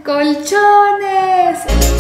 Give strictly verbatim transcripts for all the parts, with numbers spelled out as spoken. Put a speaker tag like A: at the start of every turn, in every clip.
A: colchones.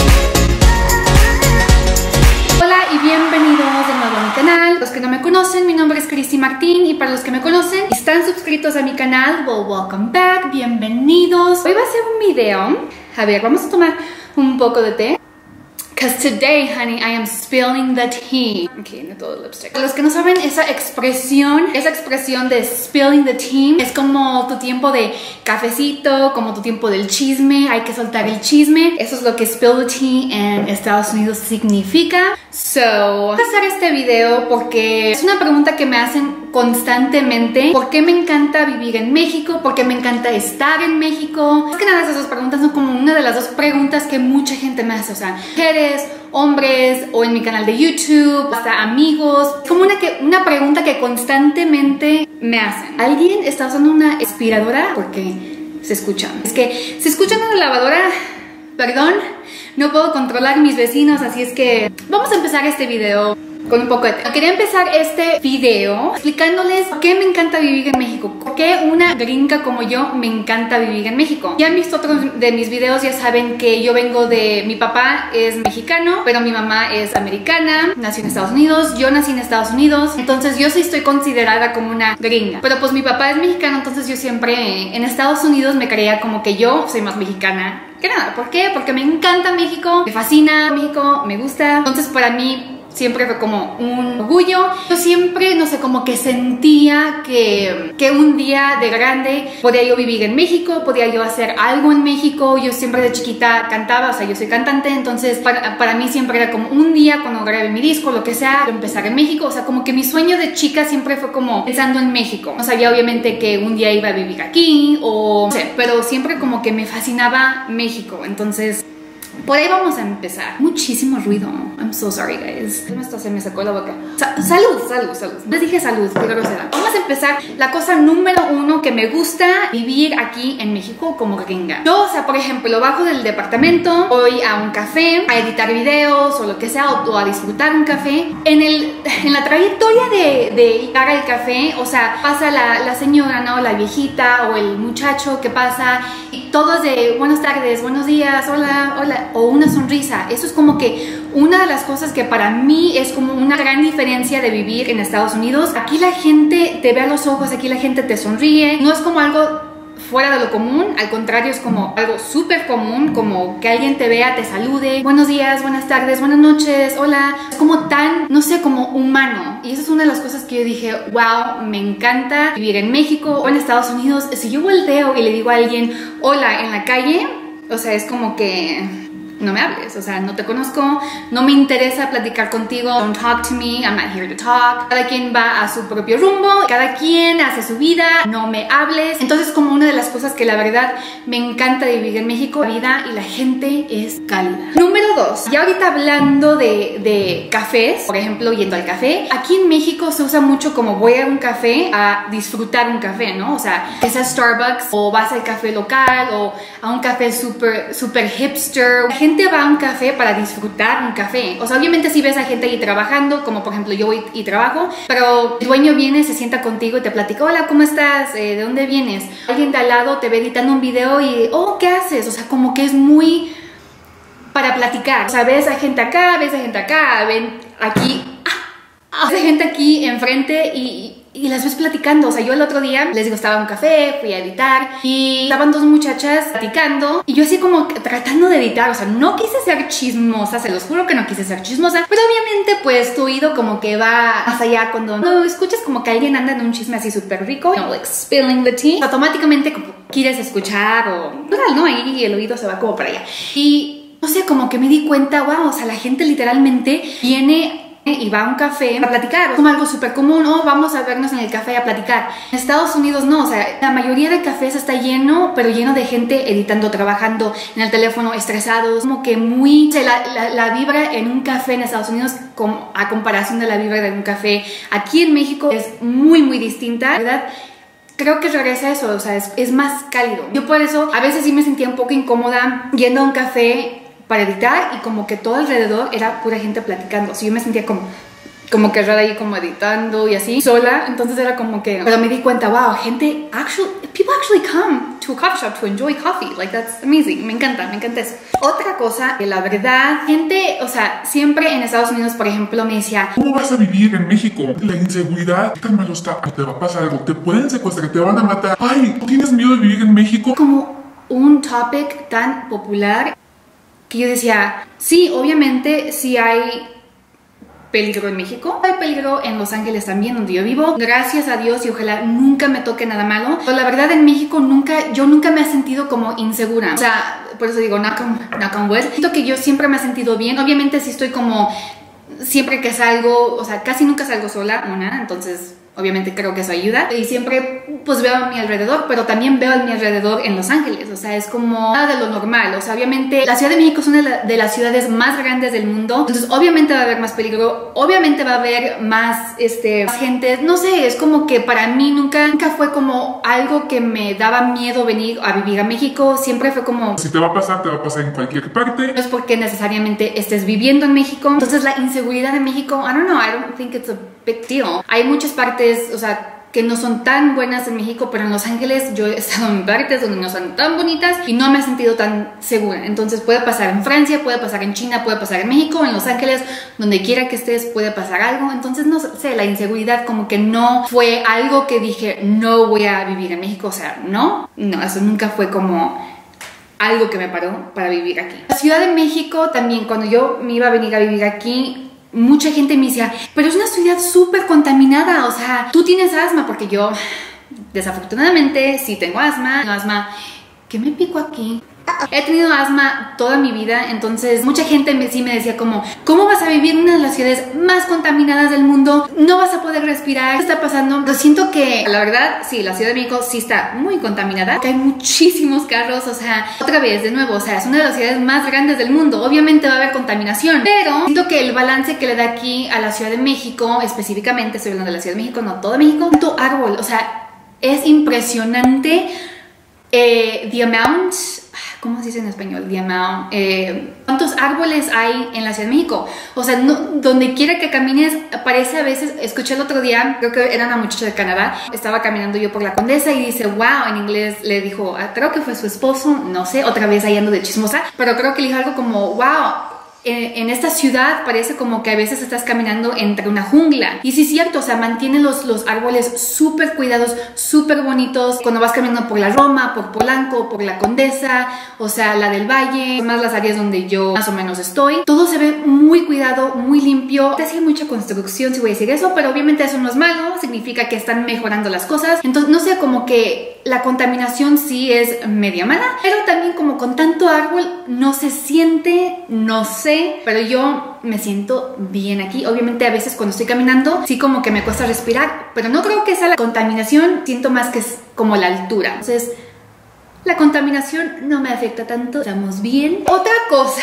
A: Hola y bienvenidos de nuevo a mi canal. Los que no me conocen, mi nombre es Cristi Martín, y para los que me conocen y están suscritos a mi canal, well, welcome back, bienvenidos. Hoy va a ser un video. A ver, vamos a tomar un poco de té. Because today, honey, I am spilling the tea. Ok, no todo el lipstick. Los que no saben, esa expresión, esa expresión de spilling the tea es como tu tiempo de cafecito, como tu tiempo del chisme. Hay que soltar el chisme. Eso es lo que spill the tea en Estados Unidos significa. So, voy a hacer este video porque es una pregunta que me hacen constantemente. ¿Por qué me encanta vivir en México? ¿Por qué me encanta estar en México? Es que nada, esas dos preguntas son como una de las dos preguntas que mucha gente me hace. O sea, mujeres, hombres, o en mi canal de YouTube, hasta amigos. Es como una, que, una pregunta que constantemente me hacen. ¿Alguien está usando una aspiradora? Porque se escuchan. Es que se escuchan una lavadora. Perdón, no puedo controlar mis vecinos, así es que vamos a empezar este video con un poco de té. Quería empezar este video explicándoles por qué me encanta vivir en México. Por qué una gringa como yo me encanta vivir en México. Ya han visto otros de mis videos, ya saben que yo vengo de... Mi papá es mexicano, pero mi mamá es americana. Nací en Estados Unidos, yo nací en Estados Unidos. Entonces yo sí estoy considerada como una gringa. Pero pues mi papá es mexicano, entonces yo siempre en Estados Unidos me creía como que yo soy más mexicana que nada. ¿Por qué? Porque me encanta México, me fascina México, me gusta. Entonces para mí siempre fue como un orgullo. Yo siempre, no sé, como que sentía que, que un día de grande podía yo vivir en México, podía yo hacer algo en México. Yo siempre de chiquita cantaba, o sea, yo soy cantante, entonces para, para mí siempre era como un día cuando grabé mi disco, lo que sea, empezar en México. O sea, como que mi sueño de chica siempre fue como pensando en México. No sabía obviamente que un día iba a vivir aquí o no sé, pero siempre como que me fascinaba México. Entonces por ahí vamos a empezar. Muchísimo ruido. I'm so sorry, guys. Esto se me sacó la boca. Sa salud, salud, salud. Les dije salud, pero no será. Vamos a empezar. La cosa número uno que me gusta vivir aquí en México como gringa. Yo, o sea, por ejemplo, bajo del departamento, voy a un café a editar videos o lo que sea, o, o a disfrutar un café. En, el, en la trayectoria de, de llegar al café, o sea, pasa la, la señora, ¿no? La viejita o el muchacho que pasa y todos de buenas tardes, buenos días, hola, hola, o una sonrisa. Eso es como que una de las cosas que para mí es como una gran diferencia de vivir en Estados Unidos. Aquí la gente te ve a los ojos, aquí la gente te sonríe. No es como algo fuera de lo común, al contrario, es como algo súper común, como que alguien te vea, te salude, buenos días, buenas tardes, buenas noches, hola. Es como tan, no sé, como humano. Y esa es una de las cosas que yo dije, wow, me encanta vivir en México o en Estados Unidos. Si yo volteo y le digo a alguien hola en la calle, o sea, es como que no me hables, o sea, no te conozco, no me interesa platicar contigo, don't talk to me, I'm not here to talk. Cada quien va a su propio rumbo, cada quien hace su vida, no me hables. Entonces, como una de las cosas que la verdad me encanta de vivir en México, la vida y la gente es cálida. Número dos, ya ahorita hablando de, de cafés, por ejemplo, yendo al café, aquí en México se usa mucho como voy a un café a disfrutar un café, ¿no? O sea, que sea Starbucks o vas al café local o a un café súper, súper hipster. La gente va a un café para disfrutar un café. O sea, obviamente si ves a gente ahí trabajando, como por ejemplo yo voy y trabajo, pero el dueño viene, se sienta contigo y te platica, hola, ¿cómo estás? Eh, ¿De dónde vienes? Alguien de al lado te ve editando un video y, oh, ¿qué haces? O sea, como que es muy para platicar. O sea, ves a gente acá, ves a gente acá, ven aquí, ah, ves a gente aquí enfrente y y las ves platicando. O sea, yo el otro día les digo, estaba en un café, fui a editar y estaban dos muchachas platicando y yo así como tratando de editar. O sea, no quise ser chismosa, se los juro que no quise ser chismosa, pero obviamente pues tu oído como que va más allá cuando no escuchas como que alguien anda en un chisme así súper rico, you know, like spilling the tea, automáticamente como quieres escuchar o total, ¿no? Ahí el oído se va como para allá y no sé, como que me di cuenta, wow, o sea, la gente literalmente viene y va a un café a platicar, es como algo súper común, oh, vamos a vernos en el café a platicar. En Estados Unidos no, o sea, la mayoría de cafés está lleno, pero lleno de gente editando, trabajando en el teléfono, estresados, como que muy, o sea, la, la, la vibra en un café en Estados Unidos como, a comparación de la vibra de un café aquí en México es muy muy distinta, ¿verdad? Creo que regresa a eso, o sea, es, es más cálido. Yo por eso a veces sí me sentía un poco incómoda yendo a un café para editar y como que todo alrededor era pura gente platicando. O sea, yo me sentía como, como que rara ahí como editando y así, sola. Entonces era como que, pero me di cuenta, wow, gente, actually, people actually come to a coffee shop to enjoy coffee. Like, that's amazing. Me encanta, me encanta eso. Otra cosa, que la verdad, gente, o sea, siempre en Estados Unidos, por ejemplo, me decía,
B: ¿cómo vas a vivir en México? La inseguridad, ¿qué tan malo está? Te va a pasar algo, te pueden secuestrar, te van a matar. Ay, ¿tú tienes miedo de vivir en México?
A: Como un topic tan popular que yo decía, sí, obviamente, sí hay peligro en México, hay peligro en Los Ángeles también, donde yo vivo, gracias a Dios, y ojalá nunca me toque nada malo, pero la verdad en México nunca, yo nunca me he sentido como insegura, o sea, por eso digo, knock on, knock on wood, siento que yo siempre me he sentido bien, obviamente sí estoy como, siempre que salgo, o sea, casi nunca salgo sola, una, entonces obviamente creo que eso ayuda, y siempre pues veo a mi alrededor, pero también veo a mi alrededor en Los Ángeles, o sea, es como nada de lo normal, o sea, obviamente la Ciudad de México es una de, la, de las ciudades más grandes del mundo, entonces obviamente va a haber más peligro, obviamente va a haber más, este, más gente, no sé, es como que para mí nunca, nunca fue como algo que me daba miedo venir a vivir a México, siempre fue como,
B: si te va a pasar, te va a pasar en cualquier parte,
A: no es porque necesariamente estés viviendo en México, entonces la inseguridad en México, I don't know, I don't think it's a big deal, hay muchas partes, o sea, que no son tan buenas en México, pero en Los Ángeles yo he estado en partes donde no son tan bonitas y no me he sentido tan segura. Entonces puede pasar en Francia, puede pasar en China, puede pasar en México, en Los Ángeles, donde quiera que estés puede pasar algo. Entonces no sé, la inseguridad como que no fue algo que dije no voy a vivir en México, o sea, no, no, eso nunca fue como algo que me paró para vivir aquí. La Ciudad de México también, cuando yo me iba a venir a vivir aquí, mucha gente me decía, pero es una ciudad súper contaminada, o sea, tú tienes asma, porque yo, desafortunadamente, sí tengo asma, tengo asma, ¿qué me pico aquí? He tenido asma toda mi vida, entonces mucha gente me, sí me decía como, ¿cómo vas a vivir en una de las ciudades más contaminadas del mundo? No vas a poder respirar, ¿qué está pasando? Pero siento que, la verdad, sí, la Ciudad de México sí está muy contaminada, que hay muchísimos carros, o sea, otra vez, de nuevo, o sea, es una de las ciudades más grandes del mundo, obviamente va a haber contaminación, pero siento que el balance que le da aquí a la Ciudad de México, específicamente, estoy hablando de la Ciudad de México, no todo México, tanto árbol, o sea, es impresionante eh, the amount... ¿Cómo se dice en español? The amount, eh, ¿cuántos árboles hay en la Ciudad de México? O sea, no, donde quiera que camines, parece a veces, escuché el otro día, creo que era una muchacha de Canadá, estaba caminando yo por la Condesa y dice, wow, en inglés le dijo, creo que fue su esposo, no sé, otra vez ahí ando de chismosa, pero creo que le dijo algo como, wow, En, en esta ciudad parece como que a veces estás caminando entre una jungla. Y sí es cierto, o sea, mantiene los, los árboles súper cuidados, súper bonitos. Cuando vas caminando por la Roma, por Polanco, por la Condesa, o sea, la del Valle, más las áreas donde yo más o menos estoy, todo se ve muy cuidado, muy limpio. Te hace mucha construcción, si voy a decir eso, pero obviamente eso no es malo, significa que están mejorando las cosas. Entonces, no sé, como que la contaminación sí es media mala, pero también como con tanto árbol no se siente, no sé, pero yo me siento bien aquí. Obviamente a veces cuando estoy caminando sí como que me cuesta respirar, pero no creo que sea la contaminación, siento más que es como la altura. Entonces la contaminación no me afecta tanto, estamos bien. Otra cosa,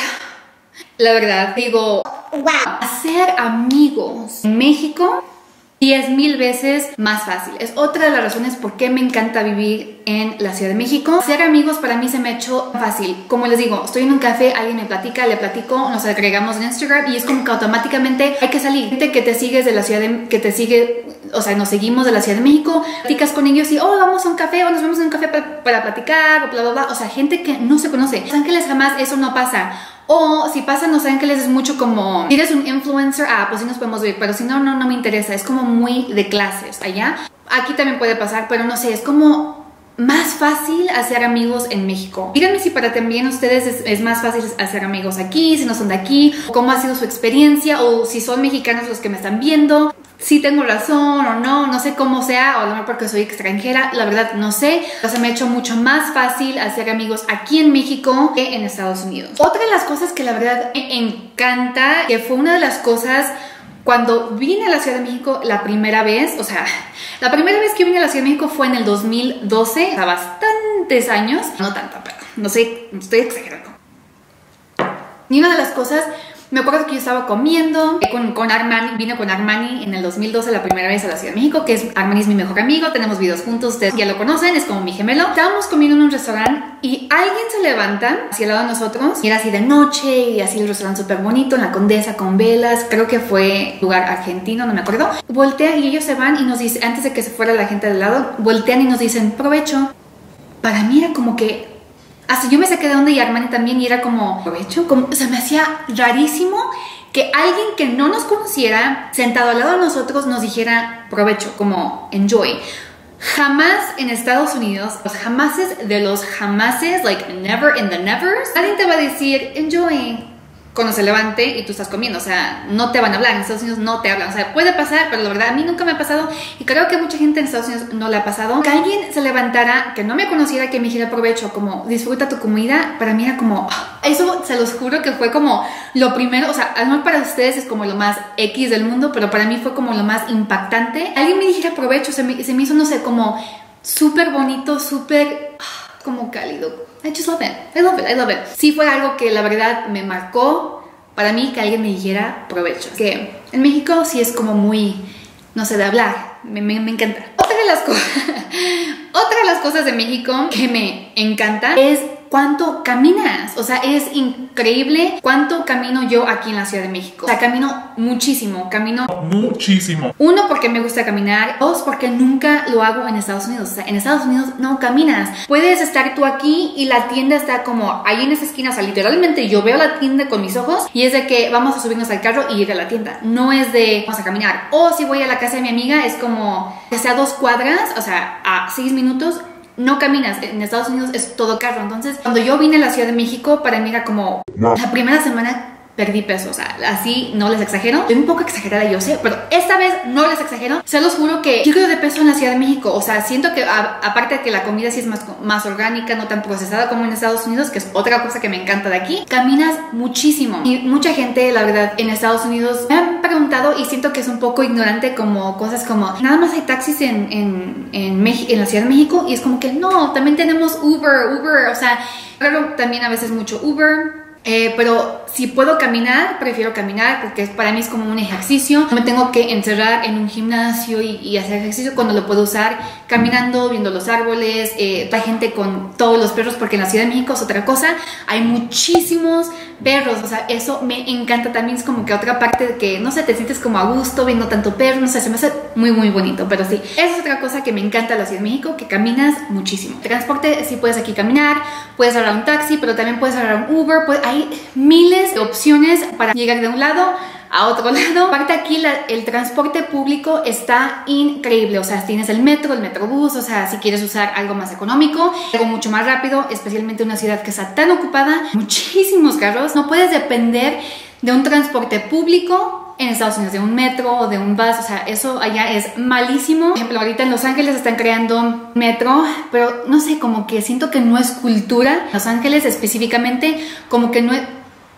A: la verdad, digo, wow, hacer amigos en México diez mil veces más fácil. Es otra de las razones por qué me encanta vivir en la Ciudad de México. Hacer amigos para mí se me ha hecho fácil. Como les digo, estoy en un café, alguien me platica, le platico, nos agregamos en Instagram y es como que automáticamente hay que salir. Gente que te sigues de la Ciudad de... que te sigue, o sea, nos seguimos de la Ciudad de México, platicas con ellos y, oh, vamos a un café o nos vemos en un café para, para platicar o bla, bla, bla. O sea, gente que no se conoce. En Los Ángeles jamás eso no pasa. O si pasa en Los Ángeles es mucho como, si eres un influencer, ah, pues sí nos podemos ver, pero si no, no, no me interesa. Es como muy de clases allá. Aquí también puede pasar, pero no sé, es como más fácil hacer amigos en México. Díganme si para también ustedes es, es más fácil hacer amigos aquí, si no son de aquí, o cómo ha sido su experiencia, o si son mexicanos los que me están viendo. Si tengo razón o no, no sé cómo sea, o a lo mejor porque soy extranjera, la verdad no sé. Pero se me ha hecho mucho más fácil hacer amigos aquí en México que en Estados Unidos. Otra de las cosas que la verdad me encanta, que fue una de las cosas cuando vine a la Ciudad de México la primera vez, o sea, la primera vez que vine a la Ciudad de México fue en el dos mil doce, o sea, bastantes años, no tanto, pero no sé, estoy exagerando. Y una de las cosas Me acuerdo que yo estaba comiendo con, con Armani, vino con Armani en el dos mil doce la primera vez a la Ciudad de México, que es Armani es mi mejor amigo, tenemos videos juntos, ustedes ya lo conocen, es como mi gemelo. Estábamos comiendo en un restaurante y alguien se levanta hacia el lado de nosotros y era así de noche y así el restaurante súper bonito en la Condesa con velas, creo que fue lugar argentino, no me acuerdo. Voltea y ellos se van y nos dicen, antes de que se fuera la gente del lado, voltean y nos dicen, provecho. Para mí era como que, hasta yo me saqué de onda y Armani también y era como, provecho, como, o sea, me hacía rarísimo que alguien que no nos conociera, sentado al lado de nosotros, nos dijera provecho, como enjoy. Jamás en Estados Unidos, los jamases de los jamases, like never in the nevers, nadie te va a decir enjoy cuando se levante y tú estás comiendo, o sea, no te van a hablar, en Estados Unidos no te hablan, o sea, puede pasar, pero la verdad a mí nunca me ha pasado y creo que mucha gente en Estados Unidos no le ha pasado. Que alguien se levantara, que no me conociera, que me dijera provecho, como disfruta tu comida, para mí era como, eso se los juro que fue como lo primero, o sea, a lo mejor para ustedes es como lo más X del mundo, pero para mí fue como lo más impactante. Alguien me dijera provecho, se me, se me hizo, no sé, como súper bonito, súper como cálido. I just love it, I love it, I love it. Sí fue algo que la verdad me marcó para mí que alguien me dijera provecho. Que en México sí es como muy, no sé, de hablar, me, me, me encanta. Otra de las cosas, otra de las cosas de México que me encanta es cuánto caminas, o sea, es increíble cuánto camino yo aquí en la Ciudad de México. O sea, camino muchísimo, camino
B: muchísimo.
A: Uno, porque me gusta caminar. Dos, porque nunca lo hago en Estados Unidos. O sea, en Estados Unidos no caminas. Puedes estar tú aquí y la tienda está como ahí en esa esquina. O sea, literalmente yo veo la tienda con mis ojos y es de que vamos a subirnos al carro y ir a la tienda. No es de vamos a caminar. O si voy a la casa de mi amiga es como que sea dos cuadras, o sea, a seis minutos. No caminas, en Estados Unidos es todo carro. Entonces, cuando yo vine a la Ciudad de México, para mí era como la primera semana perdí peso, o sea, así no les exagero. Estoy un poco exagerada, yo sé, pero esta vez no les exagero. Se los juro que yo creo de peso en la Ciudad de México. O sea, siento que a, aparte de que la comida sí es más, más orgánica, no tan procesada como en Estados Unidos, que es otra cosa que me encanta de aquí, caminas muchísimo. Y mucha gente, la verdad, en Estados Unidos me han preguntado y siento que es un poco ignorante como cosas como nada más hay taxis en, en, en, en la Ciudad de México y es como que no, también tenemos Uber, Uber, o sea, claro, también a veces mucho Uber. Eh, pero si puedo caminar, prefiero caminar porque para mí es como un ejercicio. No me tengo que encerrar en un gimnasio y, y hacer ejercicio cuando lo puedo usar caminando, viendo los árboles. Eh, hay gente con todos los perros porque en la Ciudad de México es otra cosa. Hay muchísimos perros, o sea, eso me encanta también. Es como que otra parte de que, no sé, te sientes como a gusto viendo tanto perro, no sé, se me hace muy muy bonito. Pero sí, esa es otra cosa que me encanta de la Ciudad de México, que caminas muchísimo. Transporte, sí puedes aquí caminar, puedes agarrar un taxi, pero también puedes agarrar un Uber, puedes, hay miles de opciones para llegar de un lado a otro lado. Aparte aquí la, el transporte público está increíble, o sea, tienes el metro, el metrobús, o sea, si quieres usar algo más económico, algo mucho más rápido, especialmente en una ciudad que está tan ocupada, muchísimos carros, no puedes depender de un transporte público en Estados Unidos, de un metro o de un bus, o sea, eso allá es malísimo. Por ejemplo, ahorita en Los Ángeles están creando metro, pero no sé, como que siento que no es cultura. Los Ángeles específicamente, como que no es...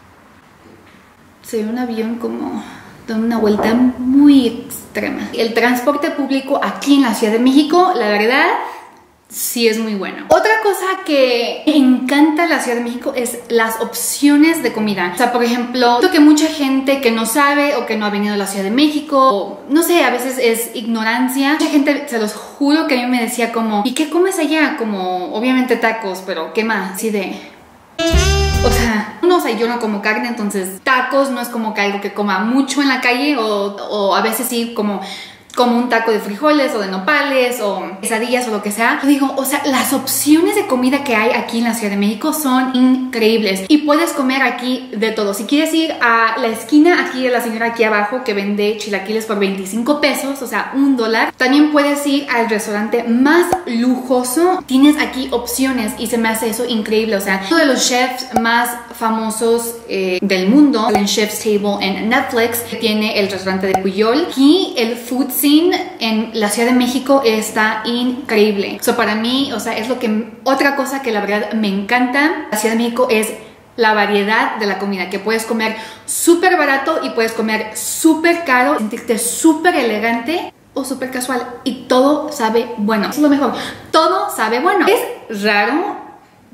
A: Se ve un avión como de una vuelta muy extrema. El transporte público aquí en la Ciudad de México, la verdad, sí es muy bueno. Otra cosa que me encanta la Ciudad de México es las opciones de comida. O sea, por ejemplo, creo que mucha gente que no sabe o que no ha venido a la Ciudad de México, o, no sé, a veces es ignorancia. Mucha gente, se los juro, que a mí me decía como, ¿y qué comes allá? Como, obviamente tacos, pero ¿qué más? Así de... O sea, no, o sea, yo no como carne, entonces tacos no es como que algo que coma mucho en la calle, o, o a veces sí como... como un taco de frijoles o de nopales o quesadillas o lo que sea. Yo digo, o sea, las opciones de comida que hay aquí en la Ciudad de México son increíbles y puedes comer aquí de todo. Si quieres ir a la esquina, aquí de la señora aquí abajo que vende chilaquiles por veinticinco pesos, o sea, un dólar. También puedes ir al restaurante más lujoso. Tienes aquí opciones y se me hace eso increíble. O sea, uno de los chefs más famosos eh, del mundo, en Chef's Table en Netflix, tiene el restaurante de Puyol y el food en la Ciudad de México está increíble. So, para mí, o sea, es lo que... Otra cosa que la verdad me encanta la Ciudad de México es la variedad de la comida, que puedes comer súper barato y puedes comer súper caro, sentirte súper elegante o súper casual y todo sabe bueno. Es lo mejor, todo sabe bueno. Es raro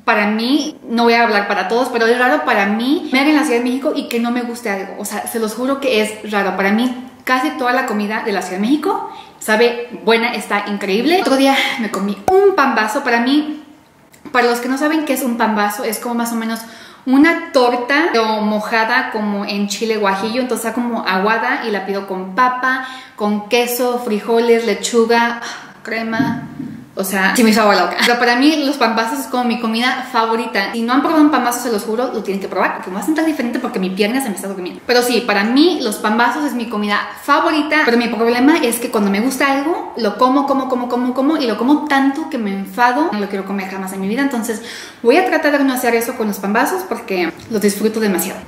A: para mí, no voy a hablar para todos, pero es raro para mí ver en la Ciudad de México y que no me guste algo. O sea, se los juro que es raro. Para mí, casi toda la comida de la Ciudad de México sabe buena, está increíble. Otro día me comí un pambazo. Para mí, para los que no saben qué es un pambazo, es como más o menos una torta pero mojada como en chile guajillo, entonces está como aguada y la pido con papa, con queso, frijoles, lechuga, crema. O sea, sí me hizo agua la boca. Pero para mí los pambazos es como mi comida favorita. Si no han probado un pambazo, se los juro, lo tienen que probar, porque me va a sentar diferente porque mi pierna se me está durmiendo. Pero sí, para mí los pambazos es mi comida favorita. Pero mi problema es que cuando me gusta algo, lo como, como, como, como, como y lo como tanto que me enfado. No lo quiero comer jamás en mi vida. Entonces voy a tratar de no hacer eso con los pambazos porque los disfruto demasiado.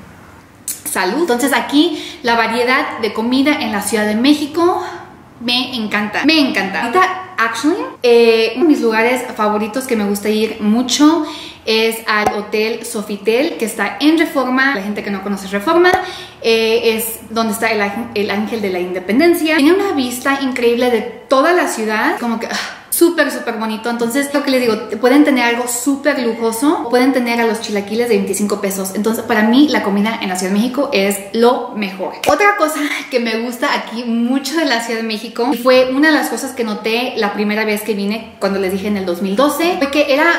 A: Salud. Entonces aquí la variedad de comida en la Ciudad de México me encanta. Me encanta. Ahorita, actually, eh, uno de mis lugares favoritos que me gusta ir mucho es al Hotel Sofitel, que está en Reforma. La gente que no conoce Reforma, eh, es donde está el, el Ángel de la Independencia. Tiene una vista increíble de toda la ciudad, como que... Uh, súper, súper bonito. Entonces, lo que les digo, pueden tener algo súper lujoso, pueden tener a los chilaquiles de veinticinco pesos. Entonces, para mí, la comida en la Ciudad de México es lo mejor. Otra cosa que me gusta aquí mucho de la Ciudad de México, y fue una de las cosas que noté la primera vez que vine, cuando les dije en el dos mil doce, fue que era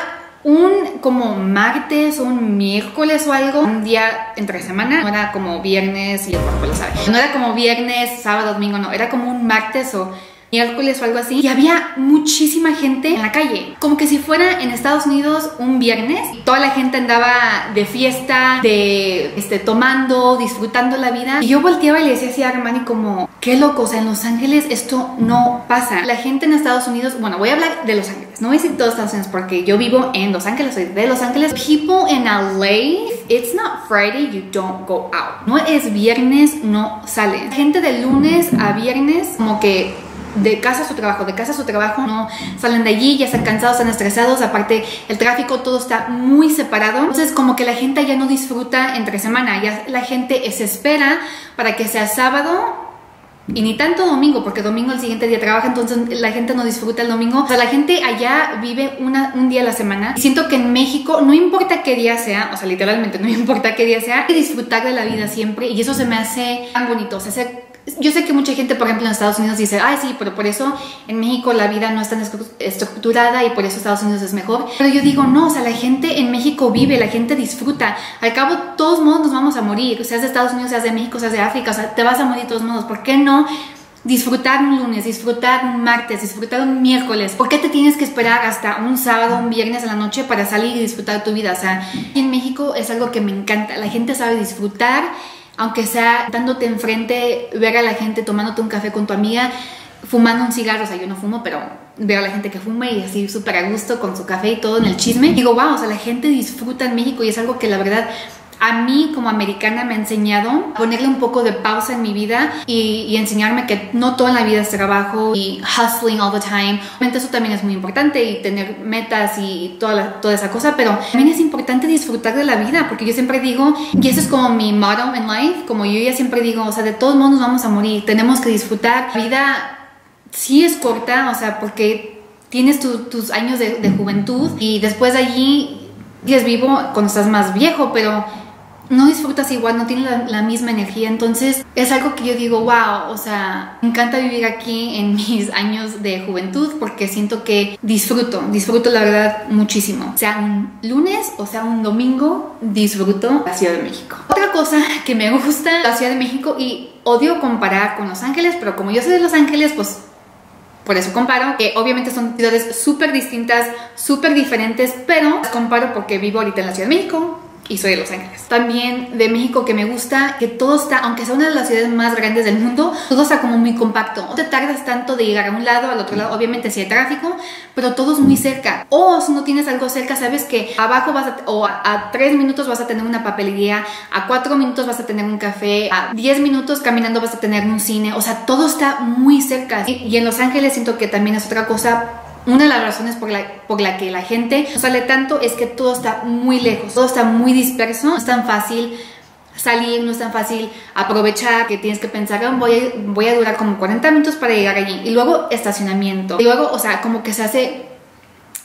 A: un como martes o un miércoles o algo, un día entre semana, no era como viernes y el cuerpo lo sabe. No era como viernes, sábado, domingo, no, era como un martes o miércoles o algo así, y había muchísima gente en la calle, como que si fuera en Estados Unidos un viernes, y toda la gente andaba de fiesta, de este, tomando, disfrutando la vida, y yo volteaba y le decía así a Armani como, qué loco, o sea, en Los Ángeles esto no pasa. La gente en Estados Unidos, bueno, voy a hablar de Los Ángeles, no voy a decir todos Estados Unidos porque yo vivo en Los Ángeles, soy de Los Ángeles. People in L A, it's not Friday, you don't go out. No es viernes, no salen. Gente de lunes a viernes, como que de casa a su trabajo, de casa a su trabajo, no salen de allí, ya están cansados, están estresados, aparte el tráfico, todo está muy separado, entonces como que la gente ya no disfruta entre semana, ya la gente se espera para que sea sábado y ni tanto domingo, porque domingo el siguiente día trabaja, entonces la gente no disfruta el domingo. O sea, la gente allá vive una, un día a la semana. Y siento que en México, no importa qué día sea, o sea, literalmente no importa qué día sea, hay que disfrutar de la vida siempre, y eso se me hace tan bonito. O sea, se, yo sé que mucha gente, por ejemplo, en Estados Unidos dice, ay, sí, pero por eso en México la vida no es tan estructurada y por eso Estados Unidos es mejor. Pero yo digo, no, o sea, la gente en México vive, la gente disfruta. Al cabo, todos modos nos vamos a morir. Seas de Estados Unidos, seas de México, seas de África, o sea, te vas a morir de todos modos. ¿Por qué no disfrutar un lunes, disfrutar un martes, disfrutar un miércoles? ¿Por qué te tienes que esperar hasta un sábado, un viernes a la noche para salir y disfrutar tu vida? O sea, en México es algo que me encanta. La gente sabe disfrutar, aunque sea dándote enfrente, ver a la gente tomándote un café con tu amiga, fumando un cigarro. O sea, yo no fumo, pero veo a la gente que fuma y así súper a gusto con su café y todo en el chisme. Digo, wow, o sea, la gente disfruta en México, y es algo que la verdad a mí como americana me ha enseñado a ponerle un poco de pausa en mi vida y, y enseñarme que no toda la vida es trabajo y hustling all the time. Obviamente eso también es muy importante, y tener metas y toda, la, toda esa cosa, pero también es importante disfrutar de la vida, porque yo siempre digo, y eso es como mi motto en life, como yo ya siempre digo, o sea, de todos modos nos vamos a morir, tenemos que disfrutar. La vida sí es corta, o sea, porque tienes tu, tus años de, de juventud, y después de allí sigues vivo cuando estás más viejo, pero no disfrutas igual, no tienes la, la misma energía. Entonces es algo que yo digo, wow, o sea, me encanta vivir aquí en mis años de juventud, porque siento que disfruto, disfruto la verdad muchísimo. Sea un lunes o sea un domingo, disfruto la Ciudad de México. Otra cosa que me gusta la Ciudad de México, y odio comparar con Los Ángeles, pero como yo soy de Los Ángeles, pues por eso comparo, que obviamente son ciudades súper distintas, súper diferentes, pero las comparo porque vivo ahorita en la Ciudad de México y soy de Los Ángeles. También de México que me gusta, que todo está, aunque sea una de las ciudades más grandes del mundo, todo está como muy compacto. No te tardas tanto de llegar a un lado, al otro lado, obviamente sí hay tráfico, pero todo es muy cerca. O si no tienes algo cerca, sabes que abajo vas a, o a, a tres minutos vas a tener una papelería, a cuatro minutos vas a tener un café, a diez minutos caminando vas a tener un cine. O sea, todo está muy cerca. Y, y en Los Ángeles siento que también es otra cosa. Una de las razones por la, por la que la gente no sale tanto es que todo está muy lejos, todo está muy disperso, no es tan fácil salir, no es tan fácil aprovechar, que tienes que pensar, oh, voy, a, voy a durar como cuarenta minutos para llegar allí, y luego estacionamiento, y luego, o sea, como que se hace,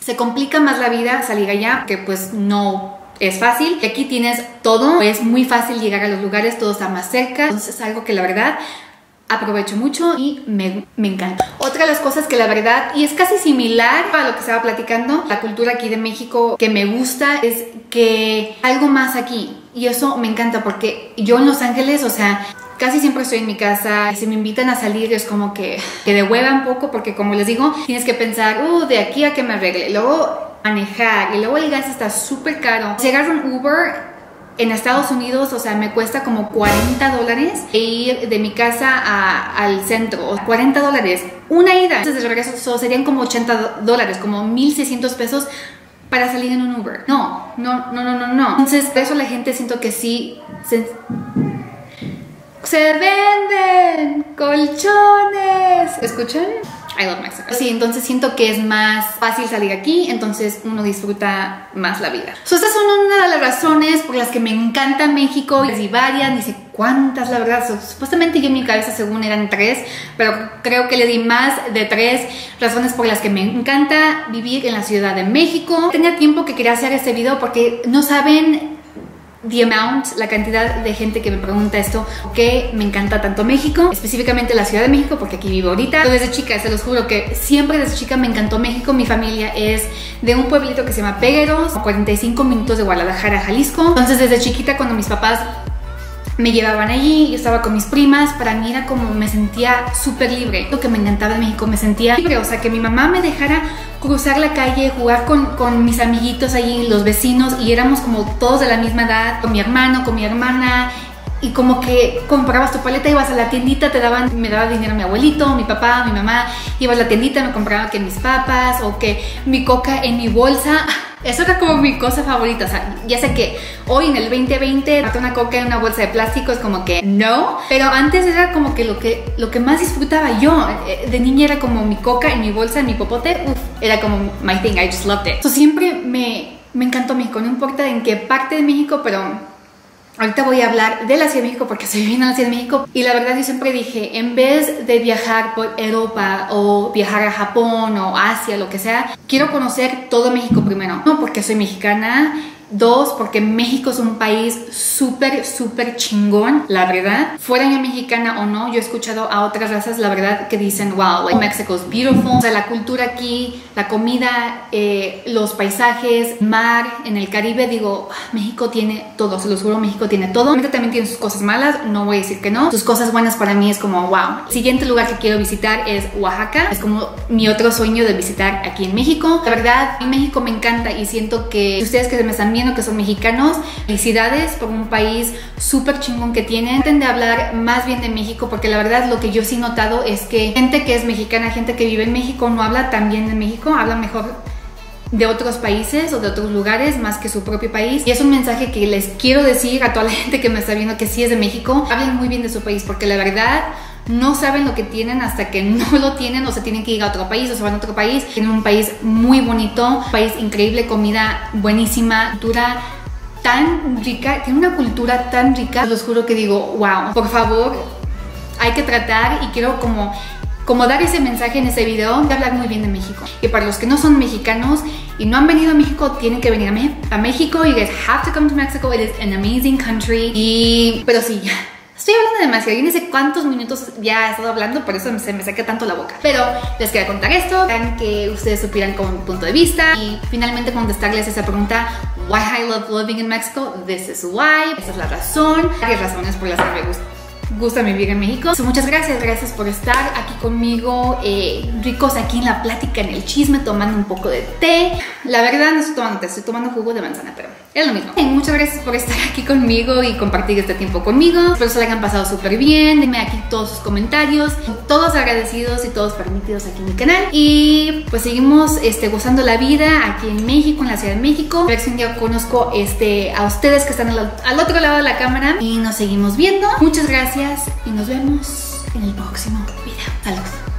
A: se complica más la vida salir allá, que pues no es fácil. Aquí tienes todo, es muy fácil llegar a los lugares, todo está más cerca, entonces es algo que la verdad aprovecho mucho y me, me encanta. Otra de las cosas que la verdad, y es casi similar a lo que estaba platicando, la cultura aquí de México que me gusta es que algo más aquí, y eso me encanta porque yo en Los Ángeles, o sea, casi siempre estoy en mi casa y si me invitan a salir es como que, que de hueva un poco, porque como les digo, tienes que pensar, uh, de aquí a que me arregle, luego manejar, y luego el gas está súper caro. Si agarro un Uber en Estados Unidos, o sea, me cuesta como cuarenta dólares e ir de mi casa a, al centro. cuarenta dólares, una ida. Entonces de regreso so, serían como ochenta dólares, como mil seiscientos pesos para salir en un Uber. No, no, no, no, no, no. Entonces, por eso la gente siento que sí se, se venden colchones. ¿Escuchan? I love Mexico. Sí, entonces siento que es más fácil salir aquí, entonces uno disfruta más la vida. So, estas son una de las razones por las que me encanta México. Y varias, ni sé cuántas, la verdad. So, supuestamente yo en mi cabeza según eran tres, pero creo que le di más de tres razones por las que me encanta vivir en la Ciudad de México. Tenía tiempo que quería hacer este video porque no saben the amount, la cantidad de gente que me pregunta esto, que me encanta tanto México, específicamente la Ciudad de México, porque aquí vivo ahorita. Yo desde chica, se los juro que siempre desde chica me encantó México. Mi familia es de un pueblito que se llama Pegueros, a cuarenta y cinco minutos de Guadalajara, Jalisco. Entonces desde chiquita, cuando mis papás me llevaban allí, yo estaba con mis primas, para mí era como, me sentía súper libre. Lo que me encantaba de México, me sentía libre, o sea, que mi mamá me dejara cruzar la calle, jugar con, con mis amiguitos allí, los vecinos, y éramos como todos de la misma edad, con mi hermano, con mi hermana, y como que comprabas tu paleta, ibas a la tiendita, te daban, me daba dinero mi abuelito, mi papá, mi mamá, ibas a la tiendita, me compraba que mis papas, o que mi coca en mi bolsa. Eso era como mi cosa favorita. O sea, ya sé que hoy en el veinte veinte matar una coca en una bolsa de plástico es como que no, pero antes era como que lo que, lo que más disfrutaba yo. De niña era como mi coca en mi bolsa, en mi popote. Uf, era como my thing, I just loved it. So, siempre me, me encantó México, no importa en qué parte de México, pero ahorita voy a hablar de la Ciudad de México porque estoy viviendo en la Ciudad de México. Y la verdad yo siempre dije, en vez de viajar por Europa o viajar a Japón o Asia, lo que sea, quiero conocer todo México primero. No porque soy mexicana. Dos, porque México es un país súper, súper chingón, la verdad. Fuera yo mexicana o no, yo he escuchado a otras razas, la verdad, que dicen, wow, like, Mexico is beautiful. O sea, la cultura aquí, la comida, eh, los paisajes, mar, en el Caribe, digo, México tiene todo, se los juro, México tiene todo. Obviamente también tiene sus cosas malas, no voy a decir que no. Sus cosas buenas para mí es como, wow. El siguiente lugar que quiero visitar es Oaxaca. Es como mi otro sueño de visitar aquí en México. La verdad, en México me encanta y siento que ustedes que me están que son mexicanos, felicidades por un país súper chingón que tienen. Traten de hablar más bien de México, porque la verdad lo que yo sí he notado es que gente que es mexicana, gente que vive en México, no habla tan bien de México, habla mejor de otros países o de otros lugares más que su propio país. Y es un mensaje que les quiero decir a toda la gente que me está viendo que sí es de México. Hablen muy bien de su país, porque la verdad no saben lo que tienen hasta que no lo tienen, o se tienen que ir a otro país o se van a otro país. Tienen un país muy bonito, un país increíble, comida buenísima, cultura tan rica, tiene una cultura tan rica. Les juro que digo, wow, por favor, hay que tratar, y quiero como, como dar ese mensaje en ese video de hablar muy bien de México. Y para los que no son mexicanos y no han venido a México, tienen que venir a, Me a México. You guys have to come to Mexico, it is an amazing country. Y, pero sí, estoy hablando demasiado, yo no sé cuántos minutos ya he estado hablando, por eso se me saca tanto la boca. Pero les quería contar esto, para que ustedes supieran como mi punto de vista y finalmente contestarles esa pregunta, why I love living in Mexico, this is why, esa es la razón, varias razones por las que me gusta. gusta vivir en México. So, muchas gracias, gracias por estar aquí conmigo, eh, ricos aquí en la plática, en el chisme, tomando un poco de té. La verdad no estoy tomando té, estoy tomando jugo de manzana, pero es lo mismo. Eh, muchas gracias por estar aquí conmigo y compartir este tiempo conmigo. Espero se la hayan pasado súper bien. Denme aquí todos sus comentarios, todos agradecidos y todos permitidos aquí en mi canal. Y pues seguimos este, gozando la vida aquí en México, en la Ciudad de México. A ver si un día conozco este, a ustedes que están al, al otro lado de la cámara. Y nos seguimos viendo. Muchas gracias y nos vemos en el próximo video. Saludos.